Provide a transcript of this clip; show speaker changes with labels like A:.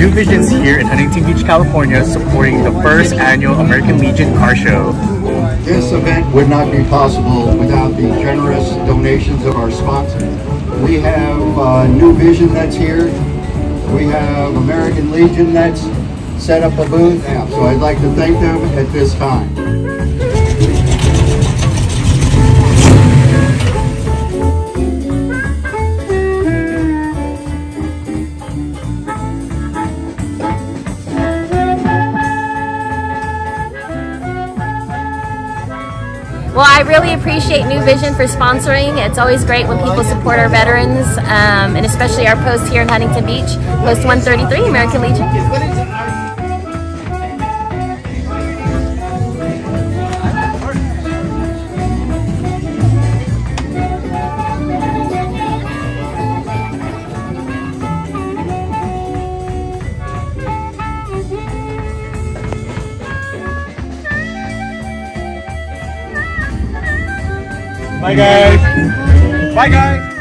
A: New Vision's here in Huntington Beach, California, supporting the first annual American Legion Car Show.
B: This event would not be possible without the generous donations of our sponsors. We have New Vision that's here. We have American Legion that's set up a booth. So I'd like to thank them at this time.
C: Well, I really appreciate New Vision for sponsoring. It's always great when people support our veterans, and especially our post here in Huntington Beach, Post 133, American Legion.
A: Bye guys. Bye guys.